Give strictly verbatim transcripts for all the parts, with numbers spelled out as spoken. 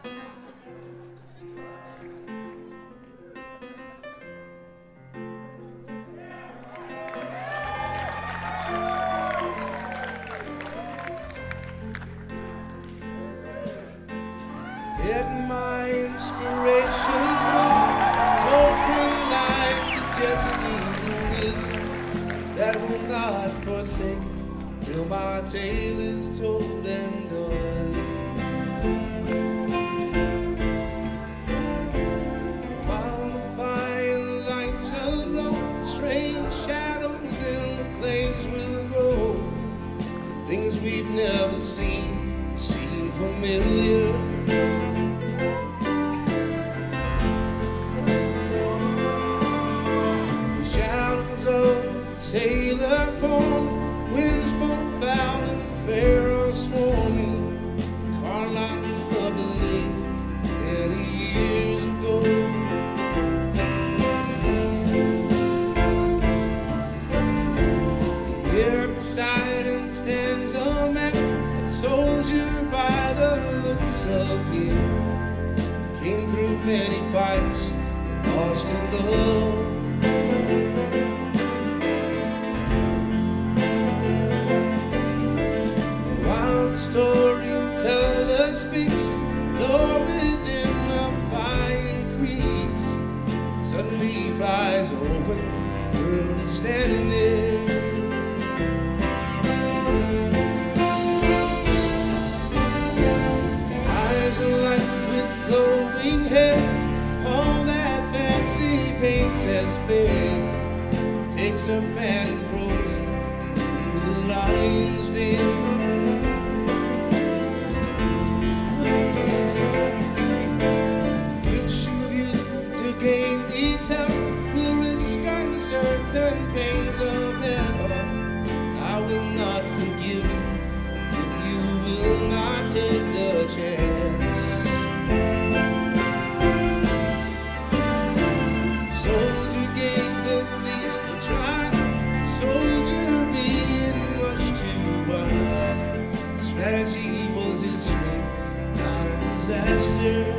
Get my inspiration from open lines suggesting wind that will not forsake till my tale is told and done. While the fire lights aglow, strange shadows in the flames will grow. Things we've never seen seem familiar. Sailor form, winds both foul and fair are swarming. Carlisle bubbly many years ago. Here beside him stands a man, a soldier by the looks of him. Came through many fights, lost in love. Storyteller speaks, door within the fire creaks. Suddenly flies open, world is standing there. Eyes alight with glowing hair, all that fancy paints has failed. Takes her fan and throws to the lion's den. Certain pains of heaven, I will not forgive you if you will not take the chance. Soldier gave at least a try, soldier being much too wise. Strategy was his strength, not a disaster.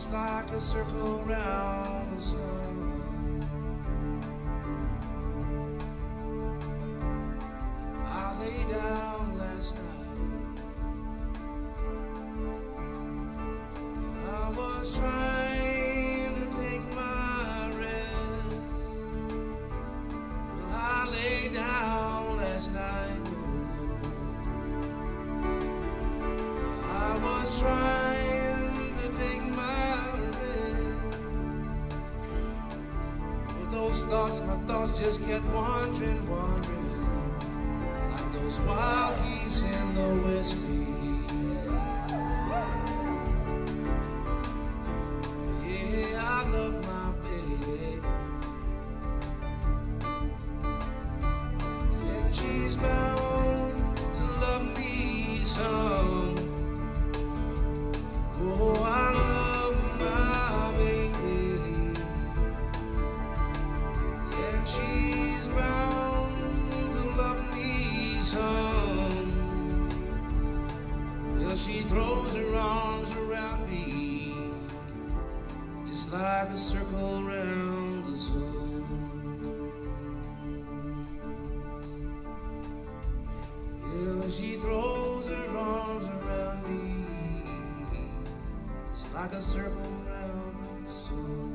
just like a circle round the sun. I lay down last night. I was trying to take my rest. Well, I lay down last night. I was trying to take my rest. With those thoughts, my thoughts just kept wandering, wandering, like those wild geese in the west field. Yeah, I love my baby, and she's bound to love me some. Oh, I love my baby, and she's bound to love me some. Well, she throws her arms around me, just like a circle around the sun. Yeah, she throws her arms around me, it's like a circle around the sun.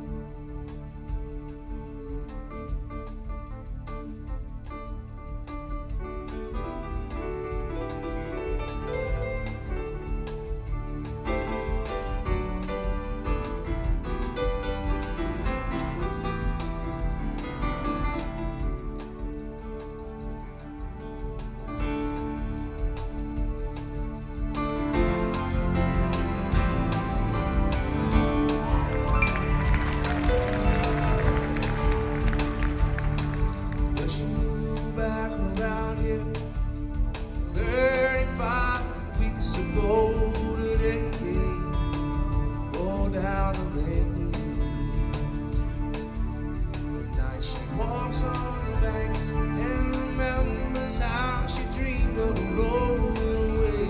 Walks on the banks and remembers how she dreamed of rolling away.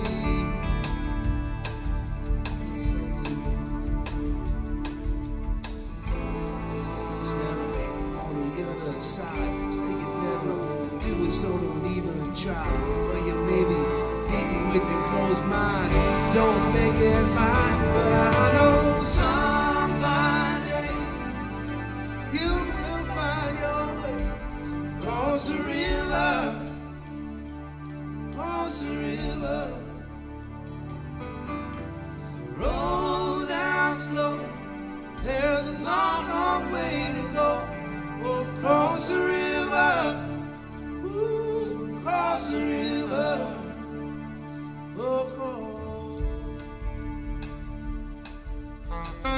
On the other side, say you never do it, so don't even try. Or you may be beaten with your closed mind, don't make it mine. But I know some fine day you will find your way across the river, across the river. Roll down slow, there's a long, long way to go. Across the river, ooh, across the river, across.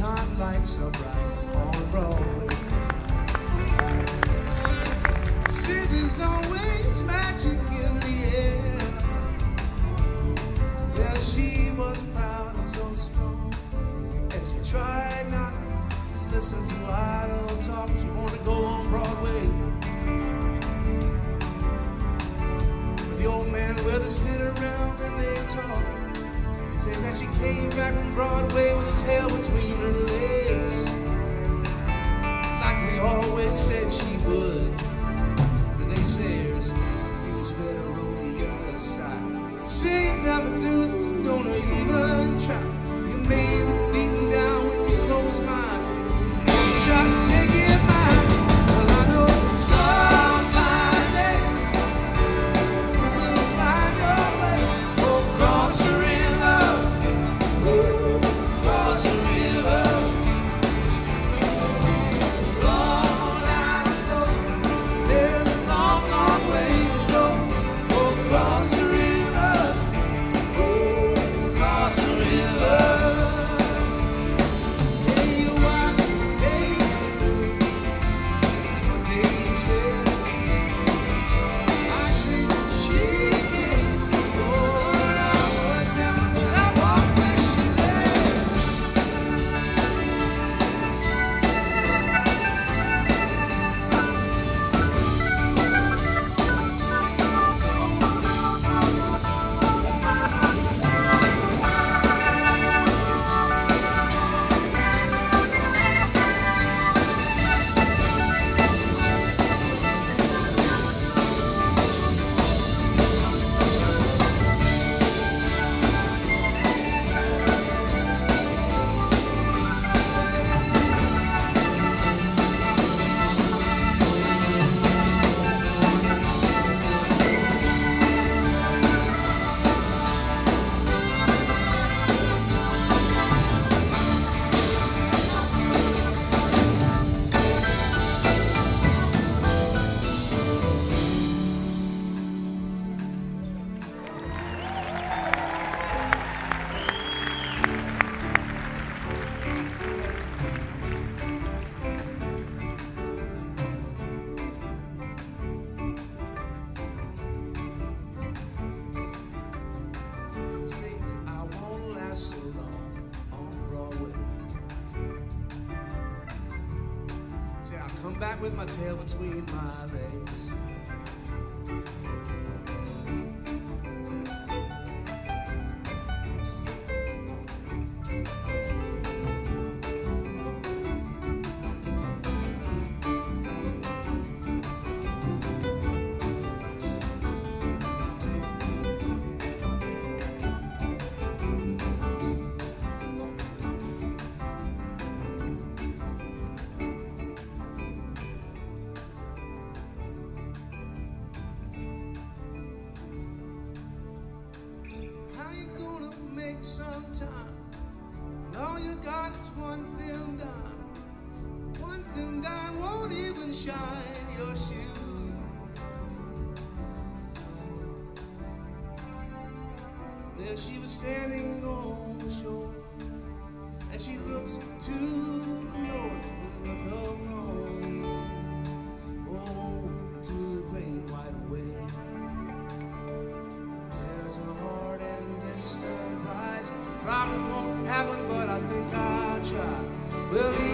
neon lights are bright on Broadway. See, there's always magic in the air. Well, she was proud and so strong, and she tried not to listen to idle talk. She wanted to go on Broadway. But the old man with her sit around and they talk. He said that she came back from Broadway with a tail between her legs, like we always said she would. The naysayers, he was better on the other side. Say you never do it, you don't even try. You may be beaten down with your closed mind. You try to make it mine. Well, I know some fine day you will find your way across the river, across the river. Long line of snow, there's a long, long way to go across the river, across the river. Hey, you are days of food. It's my day, he said. I think she did. Lord, I was down, but I walked where she led. See, I won't last so long on Broadway. See, I'll come back with my tail between my legs. How you gonna make some time? And all you got is one thin dime. One thin dime won't even shine your shoe. There she was standing on the shore, and she looks to the north with a long, oh, to the great wide away. There's a hard and distant rise. Probably won't happen, but I think I'll try. Well,